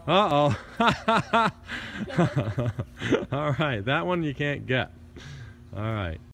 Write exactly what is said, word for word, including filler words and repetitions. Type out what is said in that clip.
Uh-oh. All right, that one you can't get. All right.